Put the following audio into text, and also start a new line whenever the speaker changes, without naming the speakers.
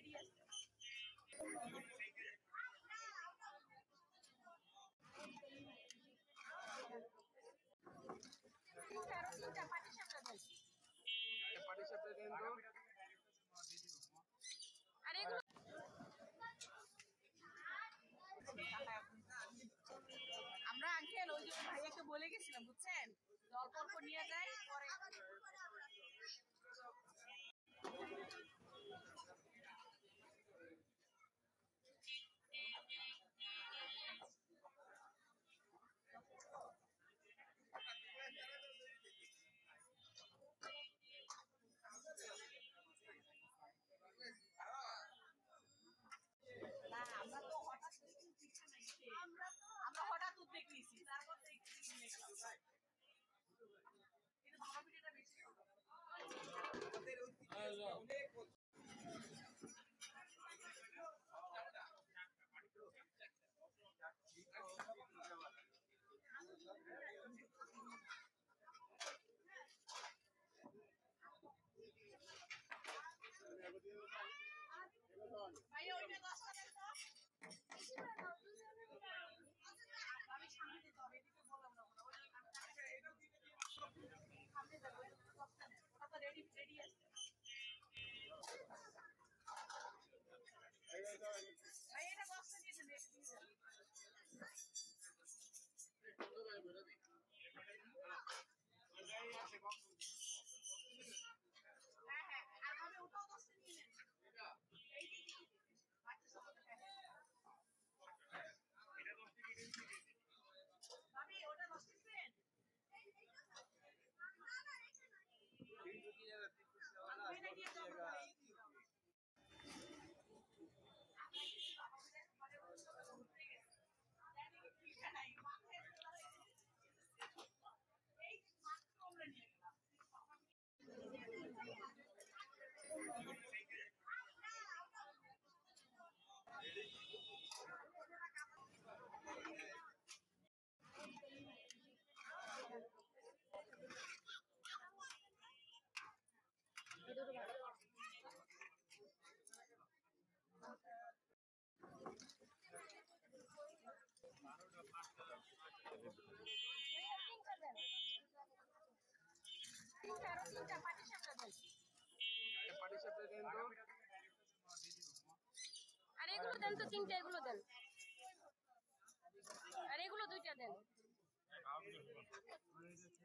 Ready আছে। আমরা uncle ওই যে ভাইয়াকে বলে গেছিলাম বুঝছেন, অল্প অল্প নিয়ে যাই পরে। না আমরা তো হঠাৎ উদ্যোগ নিয়েছি, তারপর ভাইয়া ওইটা 10 টাকা তো আমি সামনে দিতে হবে, এদিকে বললাম না ওটা তো রেডি আছে। ভাই এটা 10 টাকা দিয়ে দেন। হ্যাঁ হ্যাঁ আর আমি ওটাও 10 টাকা নিয়ে নেন। এই দিকে বাচ্চা সব এটা 10 টাকা দিয়ে দিন। ভাবি ওটা 10 টাকা দেন। না না এটা না। তিন রুটি জায়গা 30 টাকা না 10 টাকা।
আর এগুলো দেন তো, তিনটা এগুলো দেন, আর এগুলো দুইটা দেন।